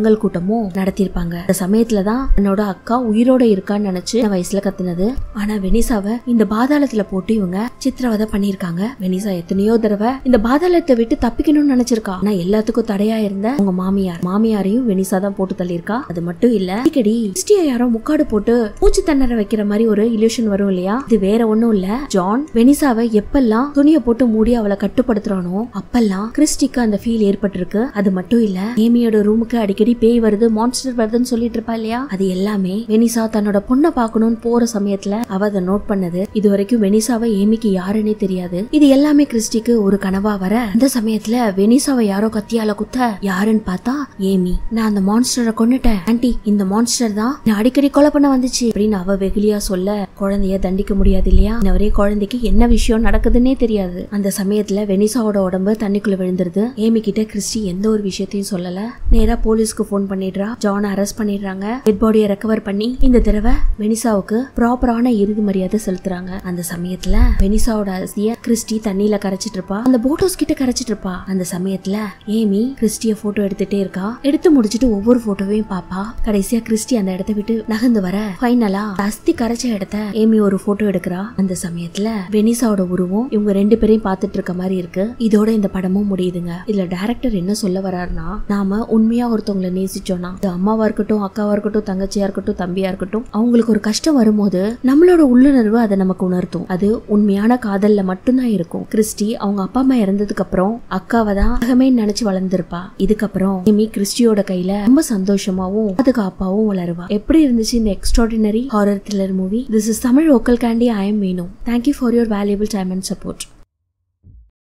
இரங்கல் கூட்டமும் நடத்திருப்பாங்க. அந்த சமயத்துலதான் என்னோட அக்கா உயிரோட இருக்கான்னு நினைச்சு வயசுல கத்துனது. ஆனா வெனிசாவை இந்த பாதாளத்துல போட்டு இவங்க சித்திரவதை பண்ணிருக்காங்க. வெனிசா எத்தனையோ தடவை இந்த பாதாளத்தை விட்டு தப்பிக்கணும்னு நினைச்சிருக்கா. ஆனா எல்லாத்துக்கும் தடையா இருந்த உங்க மாமியாரையும் வெனிசா தான் போட்டு தள்ளிருக்கா. அது மட்டும் இல்ல, அடிக்கடி கிறிஸ்டிய யாரோ முக்காடு போட்டு மூச்சு தண்ணற வைக்கிற மாதிரி ஒரு இல்யூஷன் வரும் இல்லையா, இது வேற ஒண்ணும் இல்ல. ஜான் வெனிசாவை எப்பெல்லாம் துணியை போட்டு மூடி அவளை கட்டுப்படுத்துறானோ அப்பெல்லாம் கிறிஸ்டிக்கு அந்த ஃபீல் ஏற்பட்டிருக்கு. அது மட்டும் இல்ல, ஏமியோட ரூமுக்கு அடிக்கடி பேய் வருது, மான்ஸ்டர் வருதுன்னு சொல்லிட்டு இருப்பா இல்லையா, அது எல்லாமே வெனிசா தன்னோட பொண்ணை பாக்கணும்னு போற சமயத்துல அவ அதை நோட் பண்ணது. இது வரைக்கும் வெனிசாவை ஏமிக்கு யாருன்னே தெரியாது. இது எல்லாமே கிறிஸ்டிக்கு ஒரு கனவா வர, அந்த சமயத்துல வெனிசாவை யாரோ கத்தியால குத்த, யாருன்னு பார்த்தா ஏமி. நான் அந்த மான்ஸ்டரை கொன்னுட்டேன் ஆன்ட்டி, இந்த மான்ஸ்டர் தான் நான் அடிக்கடி கொலை பண்ண வந்துச்சு அப்படின்னு அவ வெகுலியா சொல்ல, குழந்தைய தண்டிக்க முடியாது இல்லையா. ஒரே குழந்தைக்கு என்ன விஷயம் நடக்குதுன்னே தெரியாது. அந்த சமயத்துல வெனிசாவோட உடம்பு தண்ணிக்குள்ள விழுந்துருது. ஏமி கிட்ட கிறிஸ்டி எந்த ஒரு விஷயத்தையும் சொல்லல. நேரா போலீஸ்க்கு போன் பண்ணிடுறா. ஜானை அரெஸ்ட் பண்ணிடுறாங்க. டெட் பாடியை ரெக்கவர் பண்ணி இந்த தடவை வெனிசாவுக்கு ப்ராப்பரான இறுதி மரியாதை செலுத்துறாங்க. அந்த சமயத்துல வெனிசாவோட அரிசிய கிறிஸ்டி தண்ணியில கரைச்சிட்டு இருப்பா. அந்த போட்டோஸ் கிட்ட கரைச்சிட்டு இருப்பா. அந்த சமயத்துல ஏமி கிறிஸ்டிய போட்டோ எடுத்துட்டே இருக்கா. எடுத்து முடிச்சிட்டு ஒவ்வொரு போட்டோவையும் பாப்பா. கடைசியா கிறிஸ்டி அந்த இடத்தை விட்டு நகர்ந்து வர, ஃபைனலா அஸ்தி கரைச்ச இடத்த ஏமி ஒரு போட்டோ எடுக்கிறா. அந்த சமயத்துல வெனிசாவோட உருவம் இவங்க ரெண்டு பேரையும் பாத்துட்டு இருக்க மாதிரி இருக்கு. இதோட இந்த படமும் முடியுதுங்க. இதுல டைரக்டர் என்ன சொல்ல வர்றாருன்னா, நாம உண்மையா ஒருத்தவங்களை நேசிச்சோம்னா, அம்மாவா இருக்கட்டும், அக்காவா இருக்கட்டும், தங்கச்சியா இருக்கட்டும், தம்பியா இருக்கட்டும், அவங்களுக்கு ஒரு கஷ்டம் வரும்போது நம்மளோட உள்ளுணர்வு அதை நமக்கு உணர்த்தும். அது உண்மையான காதல்ல மட்டும்தான் இருக்கும். கிறிஸ்டி அவங்க அப்பா அம்மா இறந்ததுக்கு அப்புறம் அக்காவை தான் நினைச்சு வளர்ந்துருப்பா. இதுக்கப்புறம் ஏமி கிறிஸ்டியோட கையில ரொம்ப சந்தோஷமாவும் பாதுகாப்பாவும் வளருவா. எப்படி இருந்துச்சு இந்த extraordinary horror thriller movie? This is Tamil local candy. I am Meenu. Thank you for your valuable time and support.